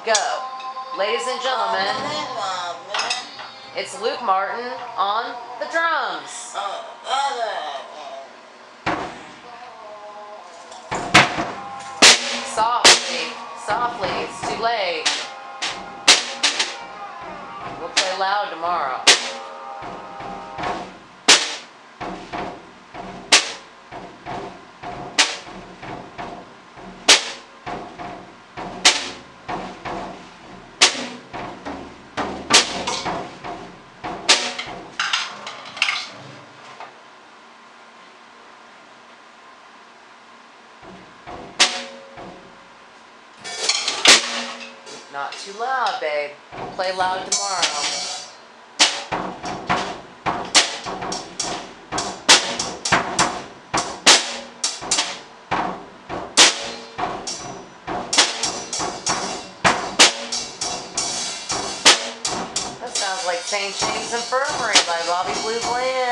Go. Ladies and gentlemen, it's Luke Martin on the drums. Softly, softly, it's too late. We'll play loud tomorrow. Not too loud, babe. We'll play loud tomorrow. That sounds like St. James Infirmary by Bobby Blue Bland.